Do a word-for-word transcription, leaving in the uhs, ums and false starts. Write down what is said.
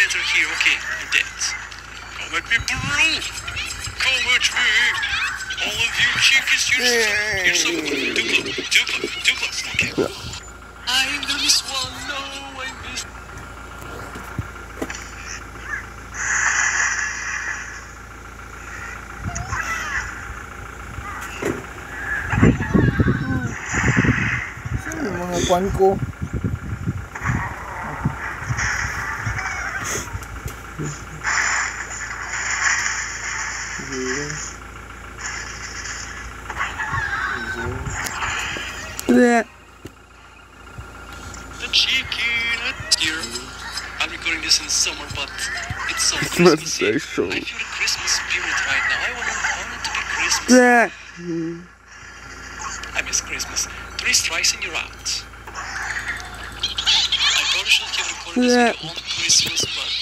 better here, okay? I'm dead. Come at me, bro! Come at me! All of you chickies, you're so, you're so too close, too close, too close. Okay. I'm the miss one, no, I miss. Saan yung mga kwan ko? The chicken here. I'm recording this in summer, but it's so Christmassy. I feel the Christmas spirit right now. I want, I want it to be Christmas. I miss Christmas. Three strikes and you're out. I probably should have recorded this video on Christmas, but